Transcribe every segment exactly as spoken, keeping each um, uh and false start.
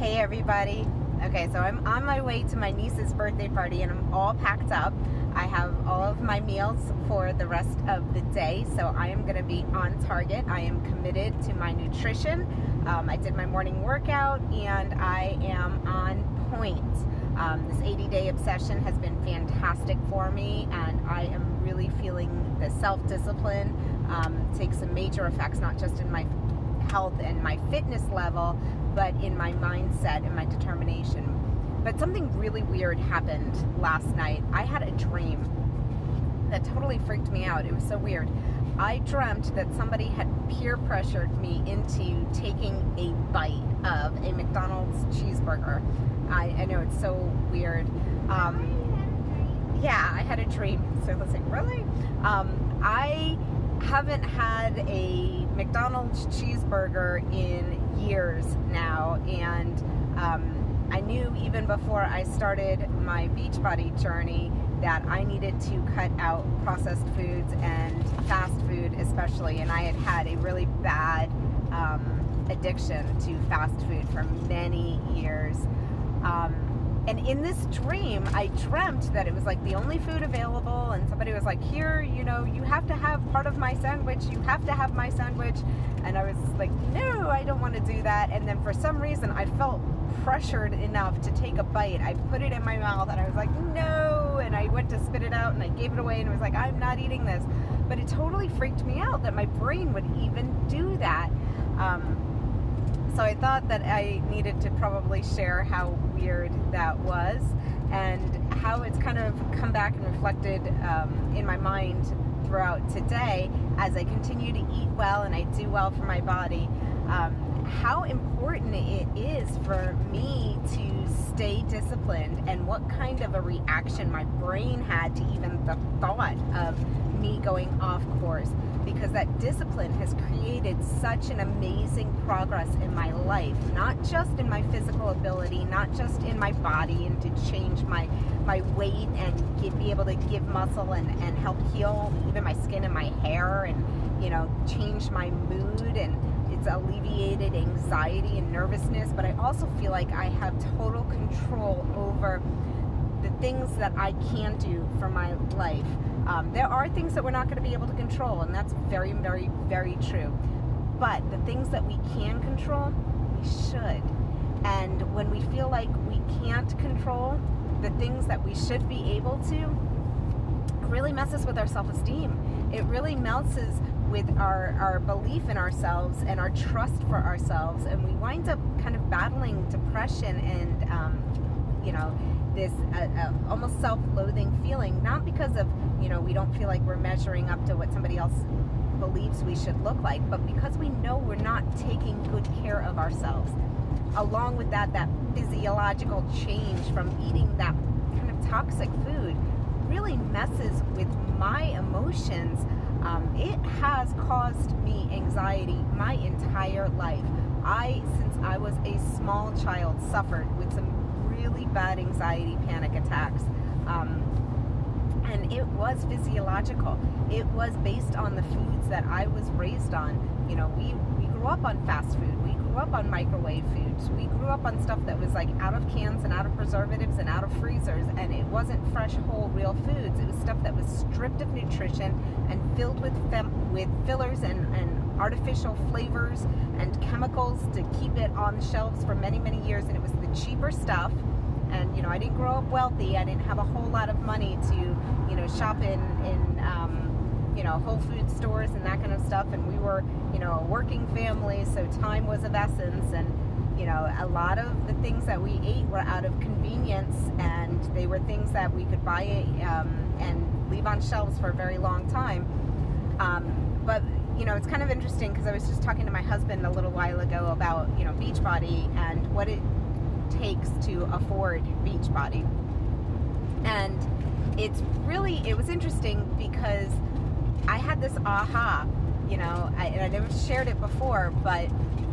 Hey everybody. Okay, so I'm on my way to my niece's birthday party and I'm all packed up. I have all of my meals for the rest of the day, so I am going to be on target. I am committed to my nutrition. Um, I did my morning workout and I am on point. Um, this eighty day obsession has been fantastic for me, and I am really feeling the self-discipline um, take some major effects, not just in my health and my fitness level, but in my mindset and my determination. But something really weird happened last night. I had a dream that totally freaked me out. It was so weird. I dreamt that somebody had peer pressured me into taking a bite of a McDonald's cheeseburger. I, I know it's so weird. Um, yeah, I had a dream. So let's say, really? Um, I haven't had a McDonald's cheeseburger in years now, and um, I knew even before I started my Beachbody journey that I needed to cut out processed foods and fast food especially, and I had had a really bad um, addiction to fast food for many years. Um, And in this dream, I dreamt that it was like the only food available, and somebody was like, here, you know, you have to have part of my sandwich, you have to have my sandwich. And I was like, no, I don't want to do that. And then for some reason, I felt pressured enough to take a bite. I put it in my mouth and I was like, no. And I went to spit it out and I gave it away and was like, I'm not eating this. But it totally freaked me out that my brain would even do that. Um, So I thought that I needed to probably share how weird that was and how it's kind of come back and reflected um, in my mind throughout today as I continue to eat well and I do well for my body. Um, how important it is for me to stay disciplined, and what kind of a reaction my brain had to even the thought of me going off course, because that discipline has created such an amazing progress in my life, not just in my physical ability, not just in my body and to change my my weight and get, be able to give muscle and, and help heal even my skin and my hair, and you know, change my mood, and it's alleviated anxiety and nervousness. But I also feel like I have total control over the things that I can do for my life. Um, there are things that we're not going to be able to control, and that's very, very, very true. But the things that we can control, we should. And when we feel like we can't control the things that we should be able to, it really messes with our self-esteem. It really messes with our, our belief in ourselves and our trust for ourselves, and we wind up kind of battling depression and um, you know, this uh, uh, almost self-loathing feeling, not because of, you know, we don't feel like we're measuring up to what somebody else believes we should look like, but because we know we're not taking good care of ourselves. Along with that, that physiological change from eating that kind of toxic food really messes with my emotions. Um, it has caused me anxiety my entire life. I, since I was a small child, suffered with some really bad anxiety panic attacks, um, and it was physiological. It was based on the foods that I was raised on. You know, we we grew up on fast food, we grew up on microwave foods, we grew up on stuff that was like out of cans and out of preservatives and out of freezers, and it wasn't fresh, whole, real foods. It was stuff that was stripped of nutrition and filled with fem- with fillers and, and artificial flavors and chemicals to keep it on the shelves for many, many years. And it was the cheaper stuff. And, you know, I didn't grow up wealthy. I didn't have a whole lot of money to, you know, shop in, in um, you know, Whole Food stores and that kind of stuff. And we were, you know, a working family, so time was of essence. And, you know, a lot of the things that we ate were out of convenience, and they were things that we could buy um, and leave on shelves for a very long time. Um, but, you know, it's kind of interesting because I was just talking to my husband a little while ago about, you know, Beachbody and what it takes to afford Beachbody. And it's really, it was interesting because I had this aha, you know, I, and I never shared it before, but,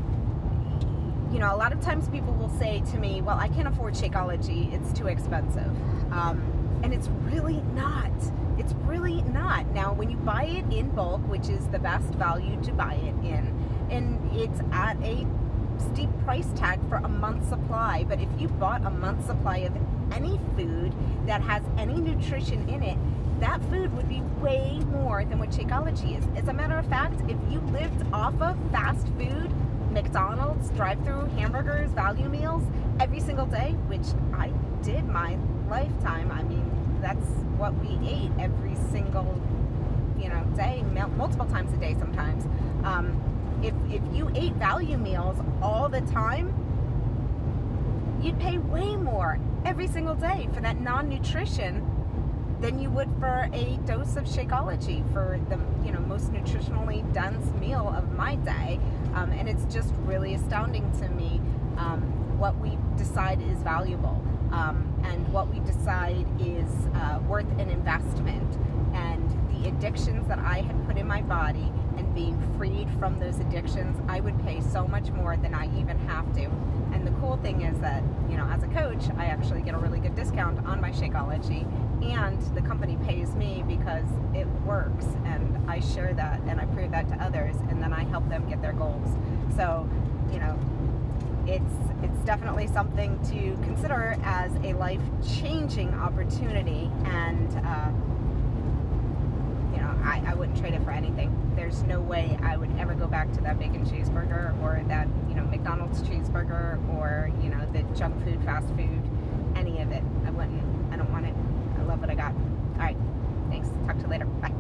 you know, a lot of times people will say to me, well, I can't afford Shakeology, it's too expensive. Um, and it's really not. It's really not. Now, when you buy it in bulk, which is the best value to buy it in, and it's at a steep price tag for a month's supply. But if you bought a month's supply of any food that has any nutrition in it, that food would be way more than what Shakeology is. As a matter of fact, if you lived off of fast food, McDonald's, drive-through hamburgers, value meals every single day, which I did my lifetime. I mean, that's what we ate every single, you know, day, multiple times a day sometimes. Um, if, if you ate value meals all the time, you'd pay way more every single day for that non-nutrition than you would for a dose of Shakeology, for the, you know, most nutritionally dense meal of my day. Um, and it's just really astounding to me um, what we decide is valuable, um, and what we decide is uh, worth an investment. And the addictions that I had put in my body, and being freed from those addictions, I would pay so much more than I even have to. And the cool thing is that, you know, as a coach, I actually get a really good discount on my Shakeology, and the company pays me because it works, and I share that and I prove that to others, and then I help them get their goals. So, you know, it's it's definitely something to consider as a life-changing opportunity, and uh, you know, I, I wouldn't trade it for anything. There's no way I would ever go back to that bacon cheeseburger, or that, you know, McDonald's cheeseburger, or, you know, the junk food, fast food, any of it. I wouldn't. I don't want it. I love what I got. All right. Thanks. Talk to you later. Bye.